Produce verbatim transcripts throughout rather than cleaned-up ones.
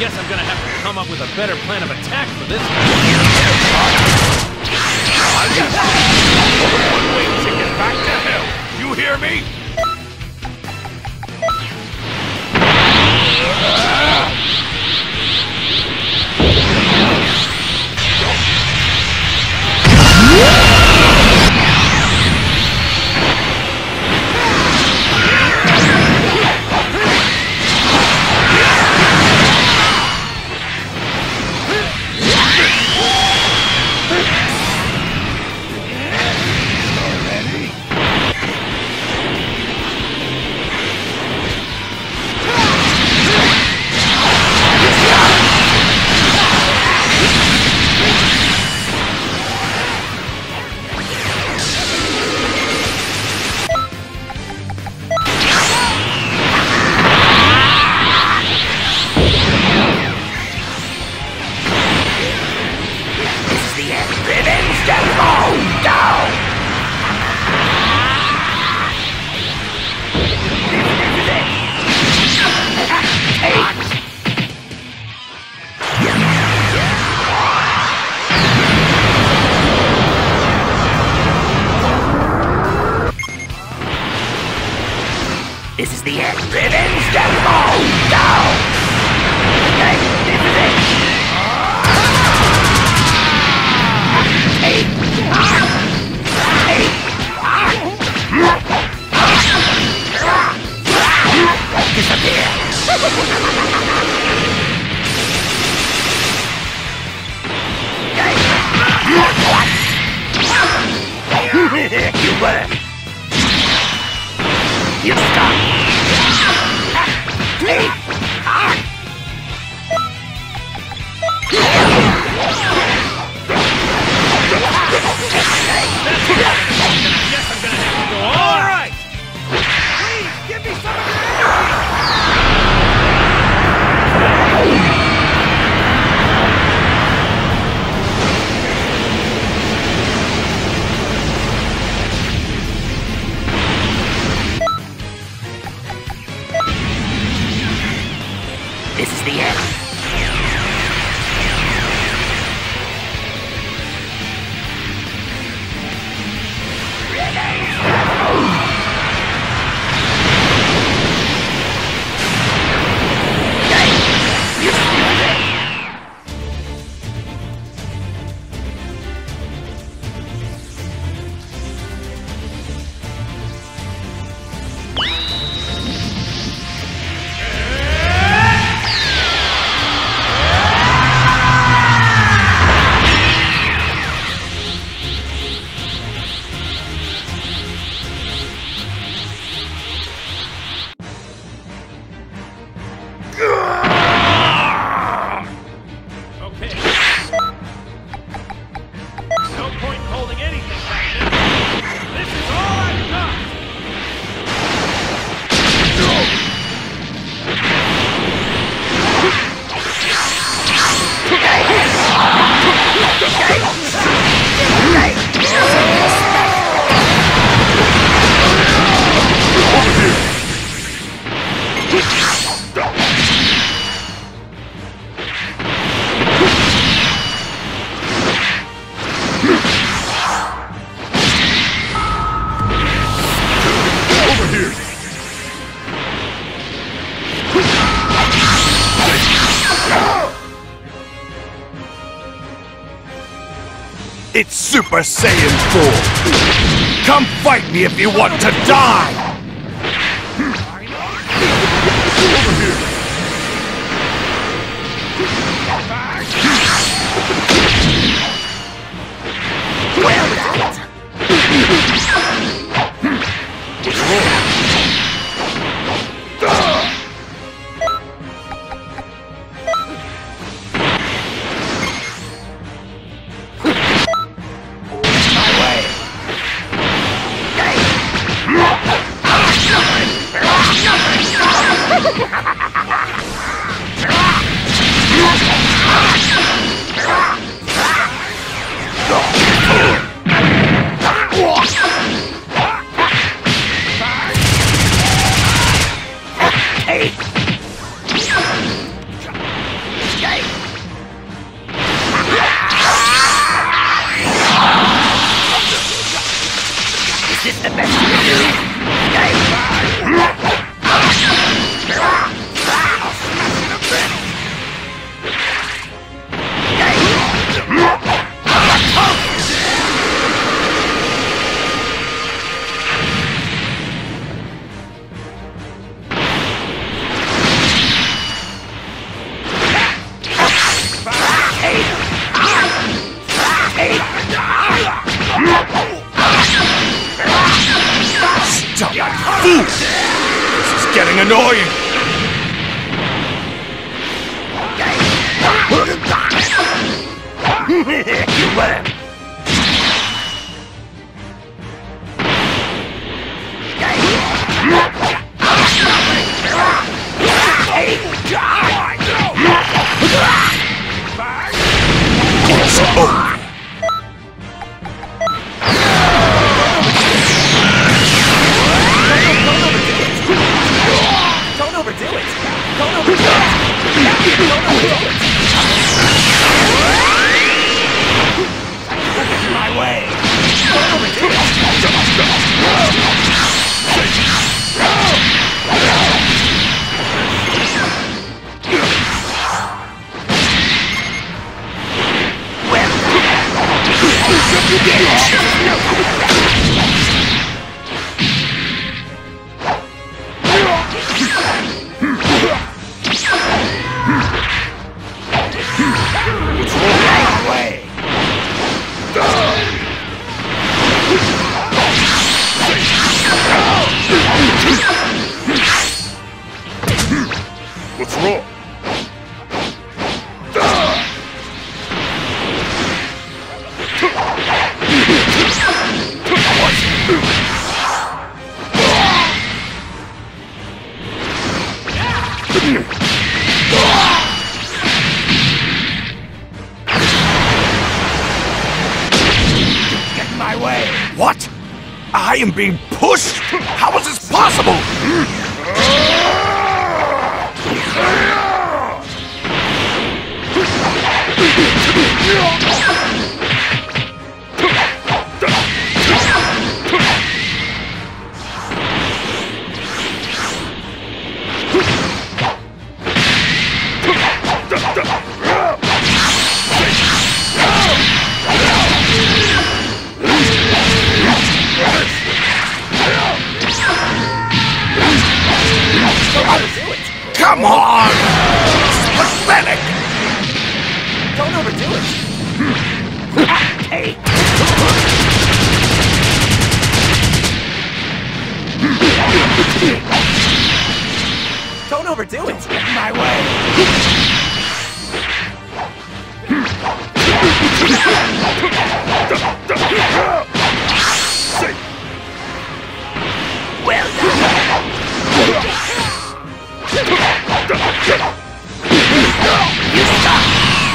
guess I'm gonna have to come up with a better plan of attack for this one. One way to get back to hell. You hear me? This is the end. Revenge down. Oh, down. Hey, this is it. Hey, hey, disappear. You were. You stop. Hey. Guess I'm gonna have to go on. All right. Please give me some of your This is the end. It's Super Saiyan four! Come fight me if you want to die! Over here! Well done! My way! This is getting annoying. You win. It's over. Don't overdo it! Don't overdo it! Don't overdo it! Don't overdo it! Get in my way! Don't overdo it! What's wrong? Get in my way. What? I am being pushed? How is this possible? Come on! This is pathetic! Don't overdo it! Hey! Don't overdo it! Get in my way! Well done! You stop!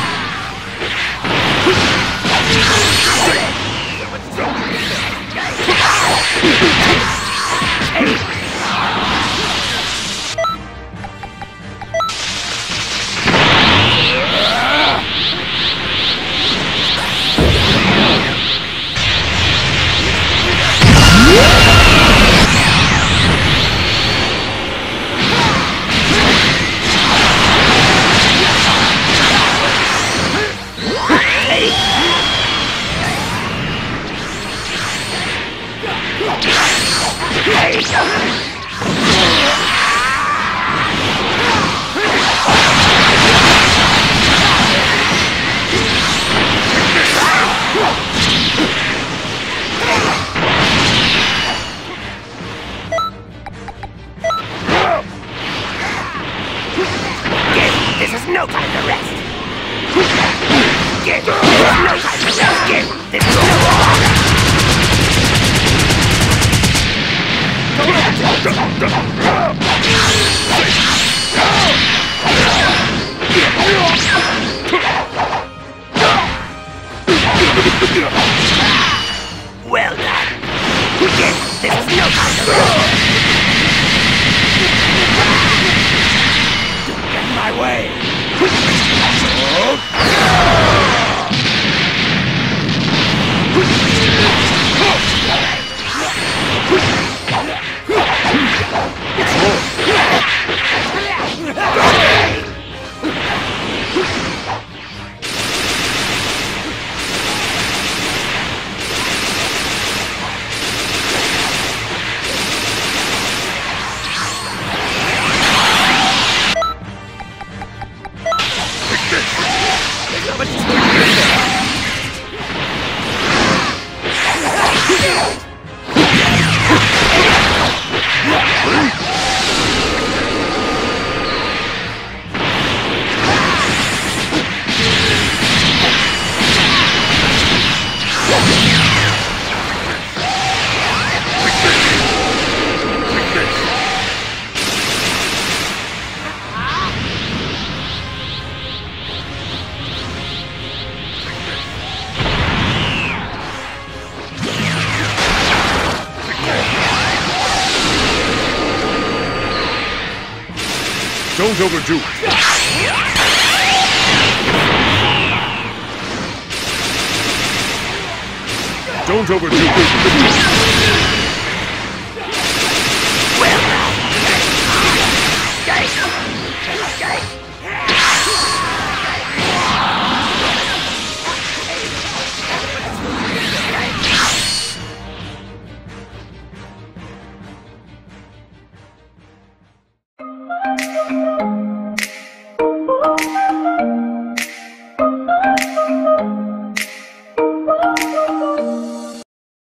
This is no time to rest. Get, this is no time to rest. Get, this is no time. Well done. Get, this is no time to rest. Get in my way. Don't overdo it. Don't overdo it.